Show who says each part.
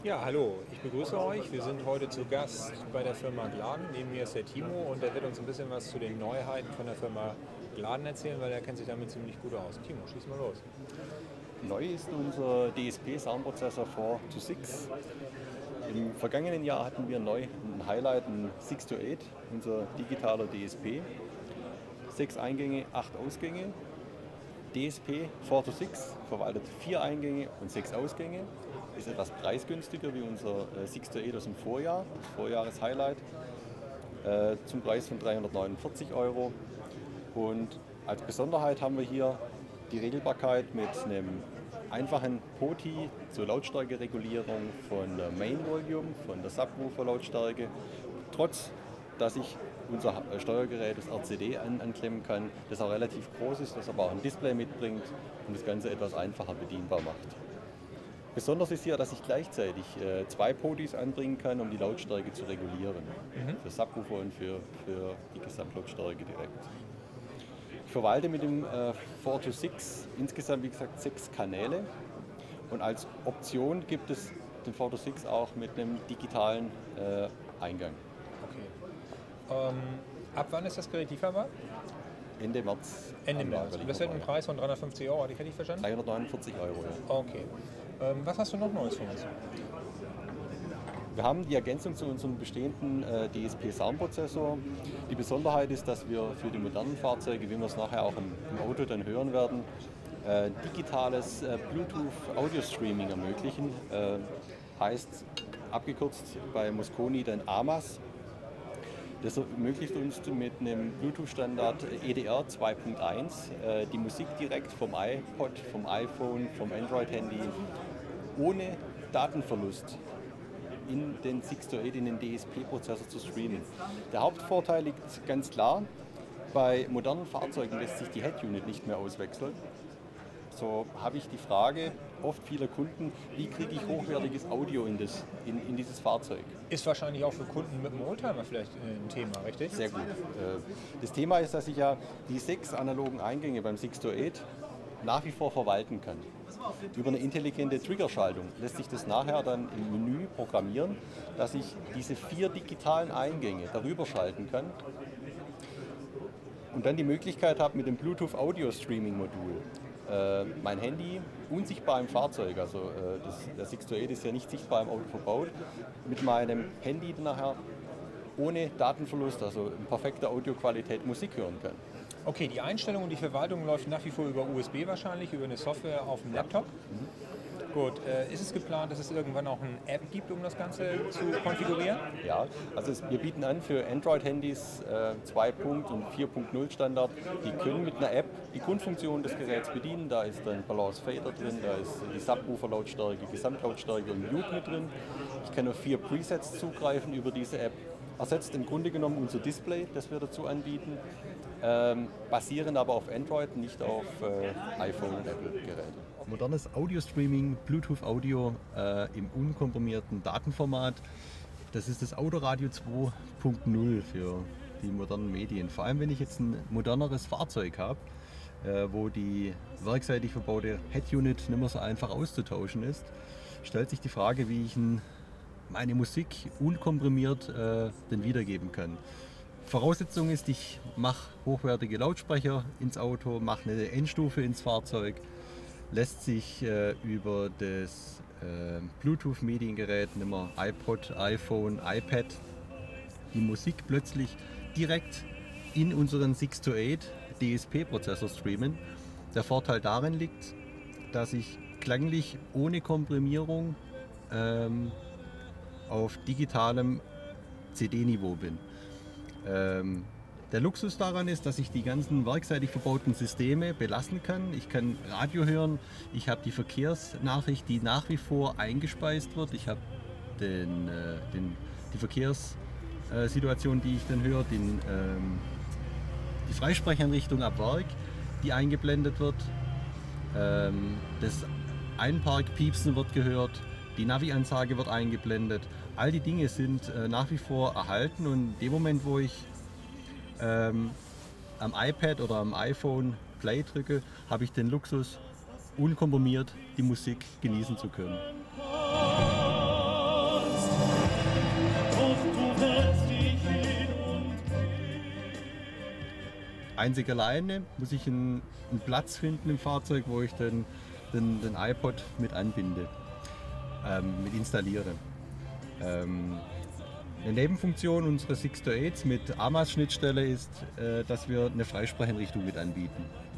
Speaker 1: Ja, hallo, ich begrüße euch. Wir sind heute zu Gast bei der Firma Gladen. Neben mir ist der Timo und der wird uns ein bisschen was zu den Neuheiten von der Firma Gladen erzählen, weil er kennt sich damit ziemlich gut aus. Timo, schieß mal los.
Speaker 2: Neu ist unser DSP Soundprozessor 4-to-6. Im vergangenen Jahr hatten wir neu ein Highlight, ein 6-to-8, unser digitaler DSP. 6 Eingänge, 8 Ausgänge. DSP 4-to-6 verwaltet 4 Eingänge und 6 Ausgänge. Ist etwas preisgünstiger wie unser 6-to-8 aus dem Vorjahr, das Vorjahreshighlight, zum Preis von 349 €. Und als Besonderheit haben wir hier die Regelbarkeit mit einem einfachen POTI zur Lautstärkeregulierung von der Main Volume, von der Subwoofer-Lautstärke, trotz dass ich unser Steuergerät, das RCD, anklemmen kann, das auch relativ groß ist, das aber auch ein Display mitbringt und das Ganze etwas einfacher bedienbar macht. Besonders ist hier, dass ich gleichzeitig 2 POTIs anbringen kann, um die Lautstärke zu regulieren. Für Subwoofer und für die Gesamtlautstärke direkt. Ich verwalte mit dem 4-to-6 insgesamt, wie gesagt, 6 Kanäle. Und als Option gibt es den 4-to-6 auch mit einem digitalen Eingang.
Speaker 1: Okay. Ab wann ist das Gerät lieferbar?
Speaker 2: Ende März.
Speaker 1: Ende März. Und das hat einen Preis von 350 €, hatte ich richtig verstanden?
Speaker 2: 349 €, ja.
Speaker 1: Okay. Was hast du noch Neues für uns?
Speaker 2: Wir haben die Ergänzung zu unserem bestehenden DSP Soundprozessor. Die Besonderheit ist, dass wir für die modernen Fahrzeuge, wie wir es nachher auch im Auto dann hören werden, digitales Bluetooth Audio Streaming ermöglichen. Heißt abgekürzt bei Mosconi dann AMAS. Das ermöglicht uns mit einem Bluetooth-Standard EDR 2.1 die Musik direkt vom iPod, vom iPhone, vom Android-Handy ohne Datenverlust in den 6-to-8, in den DSP-Prozessor zu streamen. Der Hauptvorteil liegt ganz klar, bei modernen Fahrzeugen lässt sich die Head-Unit nicht mehr auswechseln. So habe ich die Frage oft vieler Kunden, wie kriege ich hochwertiges Audio in dieses Fahrzeug?
Speaker 1: Ist wahrscheinlich auch für Kunden mit dem Oldtimer vielleicht ein Thema, richtig?
Speaker 2: Sehr gut. Das Thema ist, dass ich ja die 6 analogen Eingänge beim 6-to-8 nach wie vor verwalten kann. Über eine intelligente Triggerschaltung lässt sich das nachher dann im Menü programmieren, dass ich diese 4 digitalen Eingänge darüber schalten kann und dann die Möglichkeit habe, mit dem Bluetooth Audio Streaming Modul mein Handy unsichtbar im Fahrzeug, also der 6-to-8 ist ja nicht sichtbar im Auto verbaut, mit meinem Handy dann nachher ohne Datenverlust, also in perfekter Audioqualität Musik hören kann.
Speaker 1: Okay, die Einstellung und die Verwaltung läuft nach wie vor über USB wahrscheinlich, über eine Software auf dem Laptop. Gut, ist es geplant, dass es irgendwann auch eine App gibt, um das Ganze zu konfigurieren?
Speaker 2: Ja, also wir bieten an für Android-Handys 2. und 4.0 Standard, die können mit einer App die Grundfunktion des Geräts bedienen. Da ist dann Balance Fader drin, da ist die Subwoofer-Lautstärke, Gesamtlautstärke und Mute mit drin. Ich kann auf 4 Presets zugreifen über diese App. Ersetzt im Grunde genommen unser Display, das wir dazu anbieten, basieren aber auf Android, nicht auf iPhone und Apple-Geräte. Modernes Audio-Streaming, Bluetooth-Audio im unkomprimierten Datenformat, das ist das Autoradio 2.0 für die modernen Medien. Vor allem, wenn ich jetzt ein moderneres Fahrzeug habe, wo die werkseitig verbaute Head-Unit nicht mehr so einfach auszutauschen ist, stellt sich die Frage, wie ich meine Musik unkomprimiert dann wiedergeben kann. Voraussetzung ist, ich mache hochwertige Lautsprecher ins Auto, mache eine Endstufe ins Fahrzeug, lässt sich über das Bluetooth-Mediengerät, nehmen wir iPod, iPhone, iPad, die Musik plötzlich direkt in unseren 6-to-8 DSP-Prozessor streamen. Der Vorteil darin liegt, dass ich klanglich ohne Komprimierung auf digitalem CD-Niveau bin. Der Luxus daran ist, dass ich die ganzen werkseitig verbauten Systeme belassen kann. Ich kann Radio hören, ich habe die Verkehrsnachricht, die nach wie vor eingespeist wird. Ich habe die Verkehrssituation, die ich dann höre, die Freisprecheinrichtung ab Werk, die eingeblendet wird. Das Einparkpiepsen wird gehört, die Navi-Ansage wird eingeblendet. All die Dinge sind nach wie vor erhalten und in dem Moment, wo ich am iPad oder am iPhone Play drücke, habe ich den Luxus, unkomprimiert die Musik genießen zu können. einzig alleine, muss ich einen Platz finden im Fahrzeug, wo ich den iPod mit anbinde, mit installiere. Eine Nebenfunktion unseres 6-to-8s mit AMAS-Schnittstelle ist, dass wir eine Freisprechinrichtung mit anbieten.